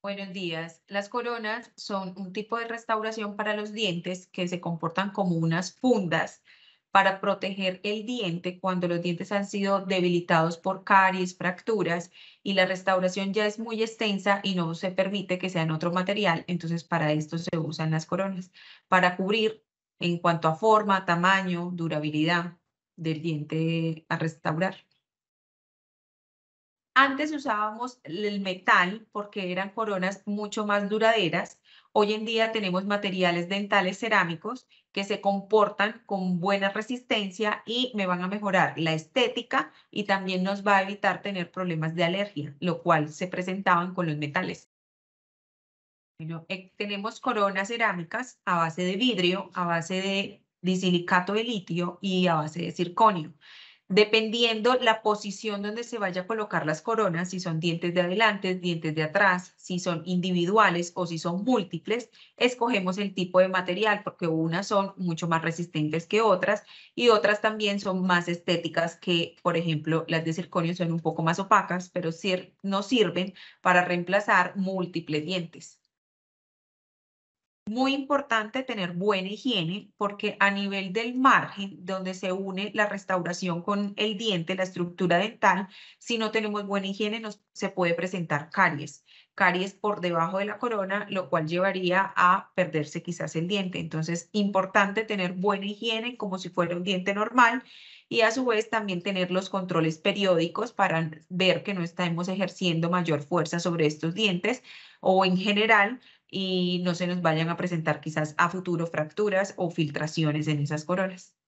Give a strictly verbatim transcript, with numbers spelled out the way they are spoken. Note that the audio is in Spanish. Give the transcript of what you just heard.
Buenos días. Las coronas son un tipo de restauración para los dientes que se comportan como unas fundas para proteger el diente cuando los dientes han sido debilitados por caries, fracturas y la restauración ya es muy extensa y no se permite que sea en otro material. Entonces, para esto se usan las coronas, para cubrir en cuanto a forma, tamaño, durabilidad del diente a restaurar. Antes usábamos el metal porque eran coronas mucho más duraderas. Hoy en día tenemos materiales dentales cerámicos que se comportan con buena resistencia y me van a mejorar la estética y también nos va a evitar tener problemas de alergia, lo cual se presentaban con los metales. Bueno, eh, tenemos coronas cerámicas a base de vidrio, a base de disilicato de litio y a base de circonio. Dependiendo la posición donde se vaya a colocar las coronas, si son dientes de adelante, dientes de atrás, si son individuales o si son múltiples, escogemos el tipo de material porque unas son mucho más resistentes que otras y otras también son más estéticas que, por ejemplo, las de circonio son un poco más opacas, pero sir- no sirven para reemplazar múltiples dientes. Muy importante tener buena higiene porque a nivel del margen donde se une la restauración con el diente, la estructura dental, si no tenemos buena higiene nos, se puede presentar caries, caries por debajo de la corona, lo cual llevaría a perderse quizás el diente. Entonces, importante tener buena higiene como si fuera un diente normal y a su vez también tener los controles periódicos para ver que no estemos ejerciendo mayor fuerza sobre estos dientes o en general y no se nos vayan a presentar quizás a futuro fracturas o filtraciones en esas coronas.